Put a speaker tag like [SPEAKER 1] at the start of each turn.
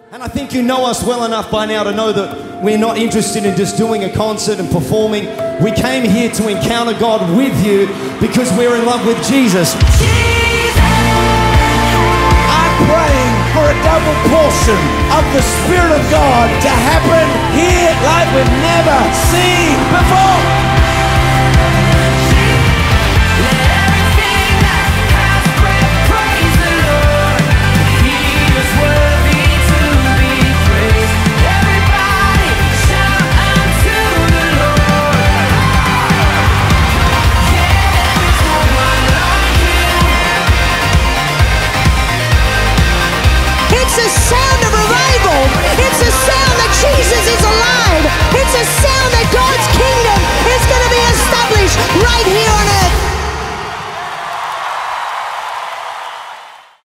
[SPEAKER 1] And I think you know us well enough by now to know that we're not interested in just doing a concert and performing. We came here to encounter God with you because we're in love with Jesus.
[SPEAKER 2] I'm praying for a double portion of the Spirit of God to happen here like we've never seen before.
[SPEAKER 3] It's a sound of revival. It's a sound that Jesus is alive. It's a sound that God's kingdom is going to be established right here